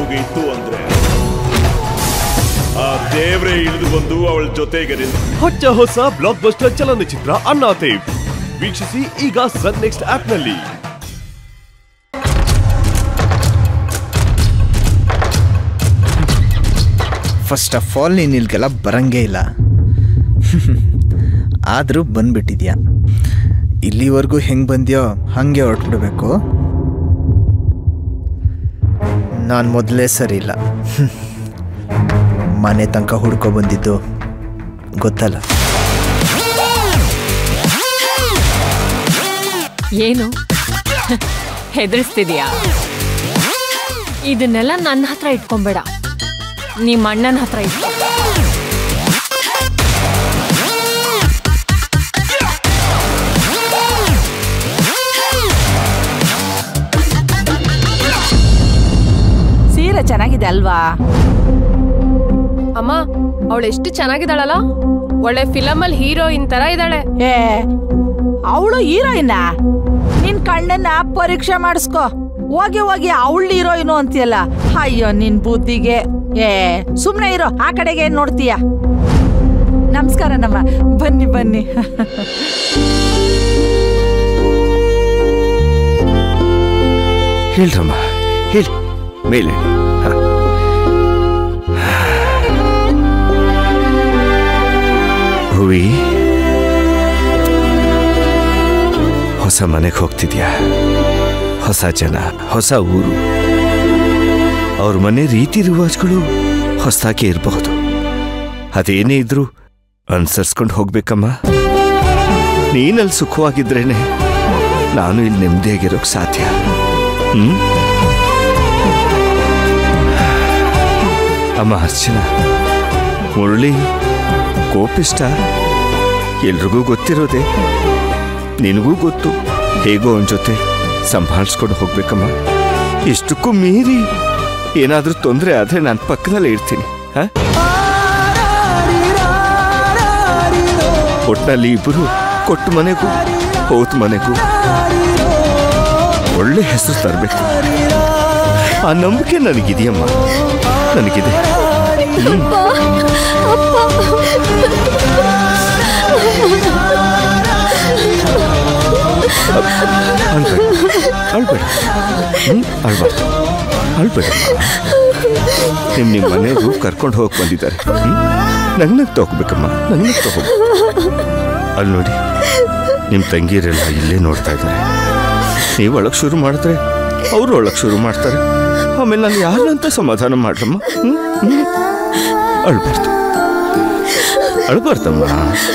ಮುಗಿಯಿತು ಅಂದ್ರೆ ಆ ದೇವ್ರೇ ಇಳಿದು ಬಂದು ಅವಳ ಜೊತೆಗೆ ಹೊಚ್ಚ ಹೊಸ ಬ್ಲಾಕ್ ಬಸ್ಟರ್ ಚಲನಚಿತ್ರ ಅಣ್ಣಾತೆ ವೀಕ್ಷಿಸಿ ಈಗ ಸನ್ ನೆಕ್ಸ್ಟ್ ಆಪ್ ನಲ್ಲಿ. ಫಸ್ಟ್ ಆಫ್ ಆಲ್ ನೀನು ಇಲ್ಗೆಲ್ಲ ಬರಂಗೇ ಇಲ್ಲ, ಆದರೂ ಬಂದ್ಬಿಟ್ಟಿದ್ಯಾ. ಇಲ್ಲಿವರೆಗೂ ಹೆಂಗೆ ಬಂದ್ಯೋ ಹಾಗೆ ಹೊರಟ್ಬಿಡ್ಬೇಕು. ನಾನು ಮೊದಲೇ ಸರಿ ಇಲ್ಲ, ಮನೆ ತನಕ ಹುಡ್ಕೊ ಬಂದಿದ್ದು ಗೊತ್ತಲ್ಲ. ಏನು ಹೆದರಿಸ್ತಿದ್ಯಾ? ಇದನ್ನೆಲ್ಲ ನನ್ನ ಹತ್ರ ಇಟ್ಕೊಂಬೇಡ, ನಿಮ್ಮ ಅಣ್ಣನ ಹತ್ರ ಇಟ್ಕೊ. ಸೀರೆ ಚೆನ್ನಾಗಿದೆ ಅಲ್ವಾ ಅಮ್ಮ? ಅವಳು ಎಷ್ಟು ಚೆನ್ನಾಗಿದ್ದಾಳಲ್ಲ, ಒಳ್ಳೆ ಫಿಲಮ್ ಅಲ್ಲಿ ಹೀರೋಯಿನ್ ತರ ಇದ್ದಾಳೆ. ಏ ಅವಳು ಹೀರೋಯಿನ? ನಿನ್ ಕಣ್ಣನ್ನ ಪರೀಕ್ಷೆ ಮಾಡಿಸ್ಕೊ. ಹೋಗಿ ಹೋಗಿ ಅವಳು ಹೀರೋಯಿನು ಅಂತೀಯಲ್ಲ. ಅಯ್ಯೋ ನಿನ್ ಬುದ್ಧಿಗೆ. ಏ ಸುಮ್ನೆ ಇರೋ, ಆ ಕಡೆಗೆ ಏನ್ ನೋಡ್ತೀಯ? ನಮಸ್ಕಾರ ನಮ್ಮ, ಬನ್ನಿ ಬನ್ನಿ. ಹೇಳ್ರಮ್ಮ, ಹೇಳಿ ಮೇಲೆ. ಹೂವಿ, ಹೊಸ ಮನೆಗೆ ಹೋಗ್ತಿದ್ಯಾ? ಹೊಸ ಜನ, ಹೊಸ ಊರು, ಅವ್ರ ಮನೆ ರೀತಿ ರಿವಾಜ್ಗಳು ಹೊಸದಾಗಿ ಇರಬಹುದು. ಅದೇನೇ ಇದ್ರೂ ಅನುಸರಿಸ್ಕೊಂಡು ಹೋಗ್ಬೇಕಮ್ಮ. ನೀನಲ್ಲಿ ಸುಖವಾಗಿದ್ರೇನೆ ನಾನು ಇಲ್ಲಿ ನೆಮ್ಮದಿಯಾಗಿರೋಕ್ ಸಾಧ್ಯ. ಅಮ್ಮ ಅರ್ಚನಾ, ಮುರಳಿ ಕೋಪಿಷ್ಟ ಎಲ್ರಿಗೂ ಗೊತ್ತಿರೋದೆ, ನಿನಗೂ ಗೊತ್ತು. ಹೇಗೋ ಅವನ ಜೊತೆ ಸಂಭಾಳಿಸ್ಕೊಂಡು ಹೋಗ್ಬೇಕಮ್ಮ. ಇಷ್ಟಕ್ಕೂ ಮೀರಿ ಏನಾದ್ರೂ ತೊಂದರೆ ಆದ್ರೆ ನಾನು ಪಕ್ಕದಲ್ಲೇ ಇರ್ತೀನಿ. ಒಟ್ಟಿನಲ್ಲಿ ಇಬ್ಬರು ಕೊಟ್ಟ ಮನೆಗೂ ಹೋದ ಮನೆಗೂ ಒಳ್ಳೆ ಹೆಸರು ತರಬೇಕು. ಆ ನಂಬಿಕೆ ನನಗಿದೆಯಮ್ಮ, ನನಗಿದೆ. ಅಳ್ಬೇಡ, ಅಳ್ಬಾರ್ದು, ಅಳ್ಬೇಡ. ನಿಮ್ಮ ಮನೆಗೂ ಕರ್ಕೊಂಡು ಹೋಗಿ ಬಂದಿದ್ದಾರೆ. ನಂಗೆ ತಗೋಬೇಕಮ್ಮ, ನಂಗೆ ತಗೋಬೇಕು. ಅಲ್ಲಿ ನೋಡಿ, ನಿಮ್ಮ ತಂಗಿಯರೆಲ್ಲ ಇಲ್ಲೇ ನೋಡ್ತಾ ಇದ್ದಾರೆ. ನೀವು ಒಳಗೆ ಶುರು ಮಾಡಿದ್ರೆ ಅವರು ಒಳಗೆ ಶುರು ಮಾಡ್ತಾರೆ. ಆಮೇಲೆ ನಾನು ಯಾರಂತ ಸಮಾಧಾನ ಮಾಡ್ರಮ್ಮ. ಅಳ್ಬಾರ್ದು, ಅಳ್ಬಾರ್ದಮ್ಮ.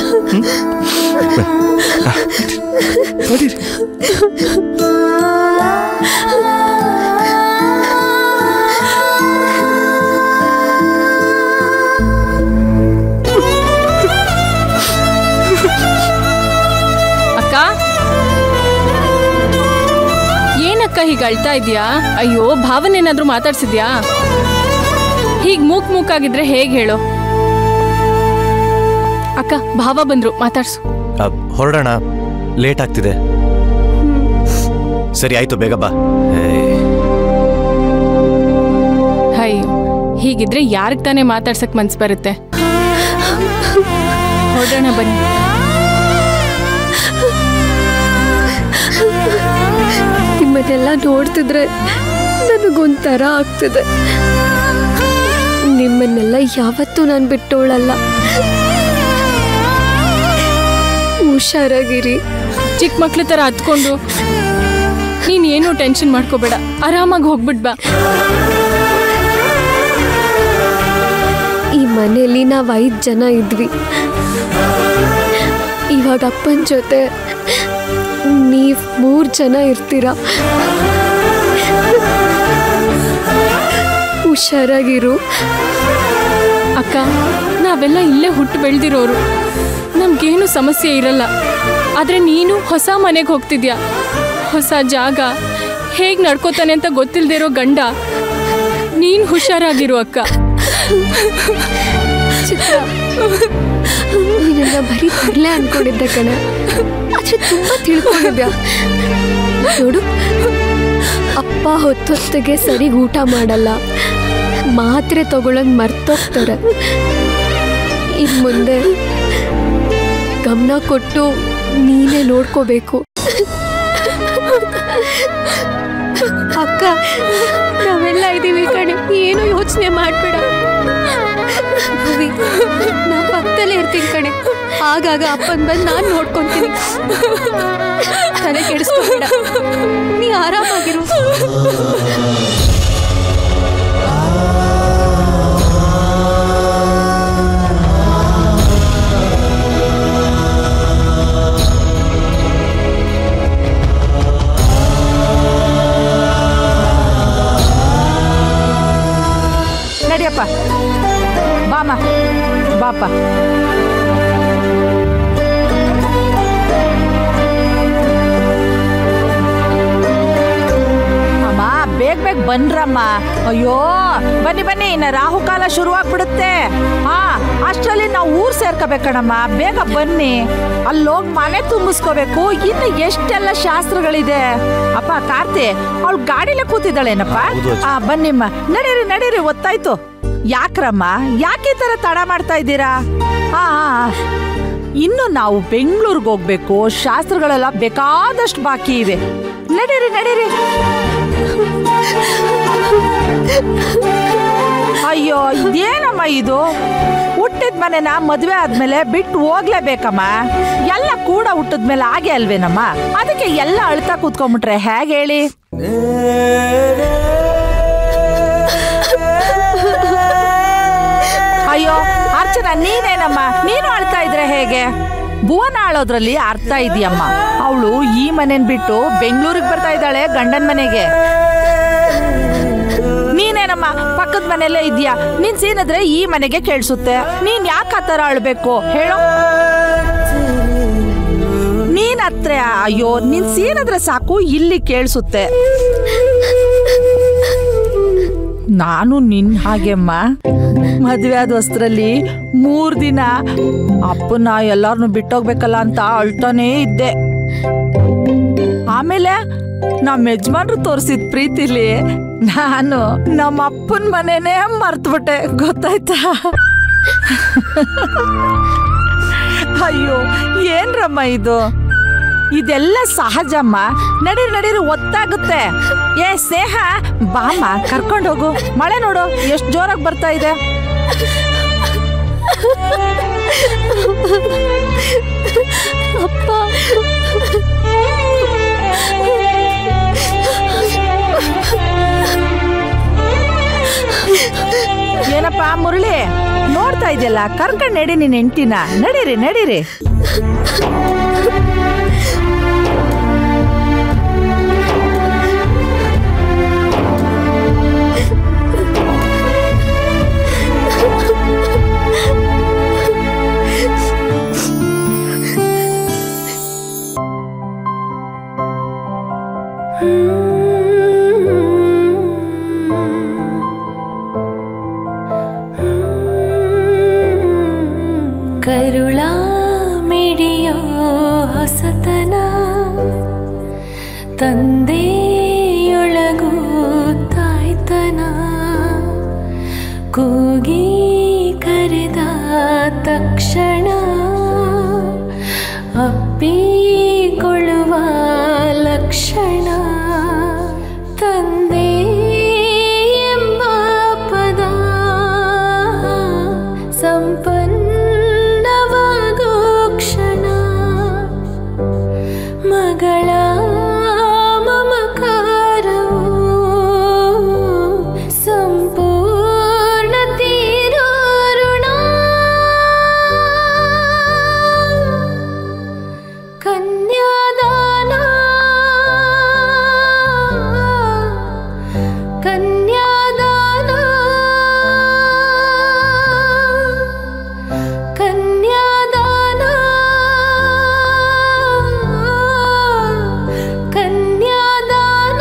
ಅಕ್ಕ, ಏನಕ್ಕ ಹೀಗೆ ಅಳ್ತಾ ಇದೀಯಾ? ಅಯ್ಯೋ, ಭಾವನೇನಾದ್ರೂ ಮಾತಾಡ್ಸಿದ್ಯಾ? ಹೀಗ್ ಮೂಕಾಗಿದ್ರೆ ಹೇಗ್ ಹೇಳು? ಅಕ್ಕ, ಭಾವ ಬಂದ್ರು, ಮಾತಾಡ್ಸು. ಹೊರಡೋಣ, ಲೇಟ್ ಆಗ್ತಿದೆ. ಸರಿ ಆಯ್ತು, ಬೇಗ ಬಾ. ಅಯ್ಯೋ, ಹೀಗಿದ್ರೆ ಯಾರಿಗ್ ತಾನೇ ಮಾತಾಡ್ಸಕ್ ಮನ್ಸ್ ಬರುತ್ತೆ? ಹೊರಡೋಣ ಬನ್ನಿ. ನಿಮ್ಮನ್ನೆಲ್ಲ ನೋಡ್ತಿದ್ರೆ ನನಗೊಂಥರ ಆಗ್ತದೆ. ನಿಮ್ಮನ್ನೆಲ್ಲ ಯಾವತ್ತೂ ನಾನು ಬಿಟ್ಟೋಳಲ್ಲ. ಹುಷಾರಾಗಿರಿ. ಚಿಕ್ಕ ಮಕ್ಳ ತರ ಹತ್ಕೊಂಡು ನೀನೇನು ಟೆನ್ಷನ್ ಮಾಡ್ಕೋಬೇಡ, ಆರಾಮಾಗಿ ಹೋಗ್ಬಿಟ್ ಬಾ. ಈ ಮನೆಯಲ್ಲಿ ನಾವು 5 ಜನ ಇದ್ವಿ. ಇವಾಗ ಅಪ್ಪನ ಜೊತೆ ನೀವು 3 ಜನ ಇರ್ತೀರ. ಹುಷಾರಾಗಿರು. ಅಕ್ಕ, ನಾವೆಲ್ಲ ಇಲ್ಲೇ ಹುಟ್ಟು ಬೆಳೆದಿರೋರು, ನಮ್ಗೇನು ಸಮಸ್ಯೆ ಇರಲ್ಲ. ಆದ್ರೆ ನೀನು ಹೊಸ ಮನೆಗೆ ಹೋಗ್ತಿದ್ಯಾ, ಹೊಸ ಜಾಗ, ಹೇಗ್ ನಡ್ಕೋತಾನೆ ಅಂತ ಗೊತ್ತಿಲ್ದಿರೋ ಗಂಡ. ನೀನ್ ಹುಷಾರಾಗಿರು ಅಕ್ಕ. ನೀನೆಲ್ಲ ಬರೀ ತರಲೆ ಅನ್ಕೊಂಡಿದ್ದೆ ಕಣ, ಆದ್ರೆ ತುಂಬಾ ತಿಳ್ಕೊಂಡಿದ್ಯಾ. ನೋಡು, ಅಪ್ಪ ಹೊತ್ತೊತ್ತಿಗೆ ಸರಿಗೆ ಊಟ ಮಾಡಲ್ಲ, ಮಾತ್ರೆ ತಗೊಳ್ಳೋದು ಮರ್ತೋಗ್ತಾರೆ. ಇನ್ನು ಮುಂದೆ ಗಮನ ಕೊಟ್ಟು ನೀನೇ ನೋಡ್ಕೋಬೇಕು. ಅಕ್ಕ, ನಾವೆಲ್ಲ ಇದ್ದೀವಿ ಕಣೆ, ಏನು ಯೋಚನೆ ಮಾಡಬೇಡ. ನಾ ಪಕ್ಕದಲ್ಲೇ ಇರ್ತೀನಿ ಕಣೆ. ಆಗಾಗ ಅಪ್ಪನ ಬಂದು ನಾನು ನೋಡ್ಕೊಂತೀನಿ. ತಲೆ ಕೆಡಿಸ್ಕೊಬೇಡ, ನೀ ಆರಾಮಾಗಿರು. ನಡಿಯಪ್ಪ, ಬಾಮ ಬಾಪ. ಅಮ್ಮ ಬೇಗ ಬೇಗ ಬನ್ರಮ್ಮ. ಅಯ್ಯೋ ಬನ್ನಿ ಬನ್ನಿ, ಇನ್ನ ರಾಹುಕಾಲ ಶುರುವಾಗ್ಬಿಡುತ್ತೆ. ಹಾ, ಅಷ್ಟರಲ್ಲಿ ನಾವು ಊರ್ ಸೇರ್ಕೋಬೇಕಣಮ್ಮ. ಬೇಗ ಬನ್ನಿ, ಅಲ್ಲೋಗಿ ಮನೆ ತುಂಬಿಸ್ಕೋಬೇಕು. ಇನ್ನು ಎಷ್ಟೆಲ್ಲ ಶಾಸ್ತ್ರಗಳಿದೆ. ಅಪ್ಪ ಕಾರ್ತಿ, ಅವಳು ಗಾಡಿಲೇ ಕೂತಿದ್ದಾಳೇನಪ್ಪ? ಬನ್ನಿಮ್ಮ, ನಡೀರಿ ನಡೀರಿ, ಗೊತ್ತಾಯ್ತು. ಯಾಕ್ರಮ್ಮ, ಯಾಕೆ ಈ ತರ ತಡ ಮಾಡ್ತಾ ಇದ್ದೀರಾ? ಇನ್ನು ನಾವು ಬೆಂಗಳೂರಿಗೆ ಹೋಗ್ಬೇಕು. ಶಾಸ್ತ್ರಗಳೆಲ್ಲ ಬೇಕಾದಷ್ಟು ಬಾಕಿ ಇವೆ. ನಡೀರಿ ನಡೀರಿ. ಅಯ್ಯೋ, ಇದೇನಮ್ಮ ಇದು? ಹುಟ್ಟಿದ ಮನೆನ ಮದ್ವೆ ಆದ್ಮೇಲೆ ಬಿಟ್ಟು ಹೋಗ್ಲೇಬೇಕಮ್ಮ. ಎಲ್ಲ ಕೂಡ ಹುಟ್ಟಿದ್ಮೇಲೆ ಹಾಗೆ ಅಲ್ವೇನಮ್ಮ? ಅದಕ್ಕೆ ಎಲ್ಲ ಅಳ್ತಾ ಕೂತ್ಕೊಂಡ್ಬಿಟ್ರೆ ಹೇಗೆ ಹೇಳಿ? ಅಯ್ಯೋ ಅರ್ಚನಾ, ನೀನೇನಮ್ಮ, ನೀನು ಅಳ್ತಾ ಇದ್ರೆ ಹೇಗೆ? ಭುವನ ಆಳೋದ್ರಲ್ಲಿ ಅರ್ಥ ಇದೆಯಮ್ಮ. ಅವಳು ಈ ಮನೇನ್ ಬಿಟ್ಟು ಬೆಂಗಳೂರಿಗೆ ಬರ್ತಾ ಇದ್ದಾಳೆ, ಗಂಡನ ಮನೆಗೆ. ನೀನೇನಮ್ಮ ಪಕ್ಕದ ಮನೆಯಲ್ಲೇ ಇದೆಯಾ? ನೀನ್ ಸೀನಿದ್ರೆ ಈ ಮನೆಗೆ ಕೇಳಿಸುತ್ತೆ. ನೀನ್ ಯಾಕೆ ಆ ಥರ ಅಳ್ಬೇಕು ಹೇಳೋ? ನೀನ್ ಹತ್ರ, ಅಯ್ಯೋ, ನೀನ್ ಸೀನಿದ್ರೆ ಸಾಕು, ಇಲ್ಲಿ ಕೇಳಿಸುತ್ತೆ. ನಾನು ನಿನ್ ಹಾಗೆಮ್ಮ ಮದ್ವೆ ಆದ ವಸ್ತ್ರಲ್ಲಿ 3 ದಿನ ಅಪ್ಪನ ಎಲ್ಲಾರನ್ನು ಬಿಟ್ಟೋಗ್ಬೇಕಲ್ಲ ಅಂತ ಅಳ್ತಾನೇ ಇದ್ದೆ. ಆಮೇಲೆ ನಮ್ಮ ಯಜಮಾನ್ರು ತೋರಿಸಿದ ಪ್ರೀತಿಲಿ ನಾನು ನಮ್ಮ ಅಪ್ಪನ ಮನೆನೇ ಮರ್ತ್ಬಿಟ್ಟೆ, ಗೊತ್ತಾಯ್ತಾ? ಅಯ್ಯೋ ಏನ್ರಮ್ಮ ಇದು? ಇದೆಲ್ಲ ಸಹಜಮ್ಮ. ನಡೀರಿ ನಡೀರಿ, ಒತ್ತಾಗುತ್ತೆ. ಏ ಸ್ನೇಹ, ಬಾಮ್ಮ, ಕರ್ಕೊಂಡು ಹೋಗು. ಮಳೆ ನೋಡು ಎಷ್ಟು ಜೋರಾಗಿ ಬರ್ತಾ ಇದೆ. ಅಪ್ಪ, ಏನಪ್ಪ ಮುರಳಿ, ನೋಡ್ತಾ ಇದೆಯಲ್ಲ, ಕರ್ಕೊಂಡು ನಡಿ ನಿನ್ನ ಹೆಂಡ್ತಿನ. ನಡೀರಿ ನಡೀರಿ. ಕರುಳ ಮಿಡಿಯೋ ಹೊಸತನ ತಂದೆಯೊಳಗೂ ತಾಯ್ತನ ಕೂಗಿ ಕರೆದ ತಕ್ಷಣ ಅಪ್ಪಿಕೊಳ್ಳುವ ಲಕ್ಷಣ ತಂದೆ ಎಂಬ ಪದ ಸಂಪನ್ನವಾಗೋ ಕ್ಷಣ ಮಗಳ ಮಮಕಾರವು ಸಂಪೂರ್ಣ ತೀರೋ ಋಣ ಕನ್ಯಾದಾನ ಕನ್ಯಾದಾನ ಕನ್ಯಾದಾನ ಕನ್ಯಾದಾನ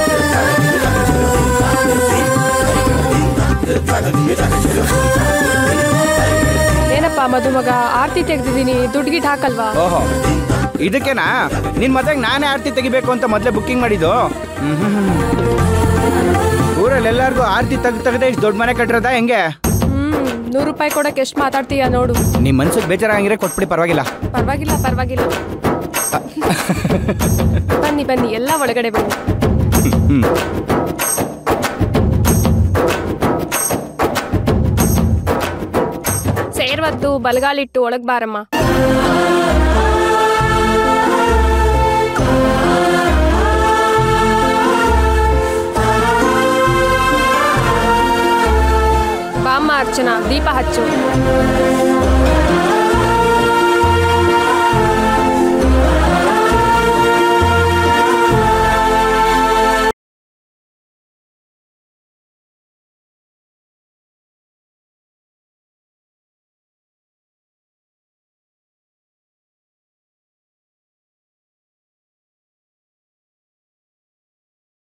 Thank you. ಮದುಮಗ ಆರ್ತಿ ತೆಗ್ದಿದ್ದೀನಿ ದುಡ್ಡು ಗಿಟ್ ಹಾಕಲ್ವಾ? ಓಹೋ ಇದಕ್ಕೇನಾ ನಿನ್ ಮದ್ವೆಗೆ ನಾನೇ ಆರ್ತಿ ತೆಗಿಬೇಕು ಅಂತ ಮೊದಲೇ ಬುಕ್ಕಿಂಗ್ ಮಾಡಿದ್ದು. ಊರಲ್ಲಿ ಎಲ್ಲಾರ್ಗು ಆರ್ತಿ ತೆಗ್ದೆ ಇಷ್ಟು ದೊಡ್ಡ ಮನೆ ಕಟ್ಟಿರೋದ ಹೆಂಗೆ? 100 ರೂಪಾಯಿ ಕೊಡಕ್ಕೆ ಎಷ್ಟು ಮಾತಾಡ್ತೀಯ ನೋಡು. ನಿಮ್ ಮನ್ಸಿಗೆ ಬೇಜಾರಾಗಿದ್ರೆ ಕೊಟ್ಬಿಡಿ, ಪರವಾಗಿಲ್ಲ. ಪರವಾಗಿಲ್ಲ ಪರವಾಗಿಲ್ಲ. ಬನ್ನಿ ಬನ್ನಿ ಎಲ್ಲ ಒಳಗಡೆ ಬನ್ನಿ. ಸೇರ್ವತ್ತು ಬಲಗಾಲಿಟ್ಟು ಒಳಗ್ ಬಾರಮ್ಮ. ಬಾಮ್ಮ ಅರ್ಚನಾ, ದೀಪ ಹಚ್ಚು.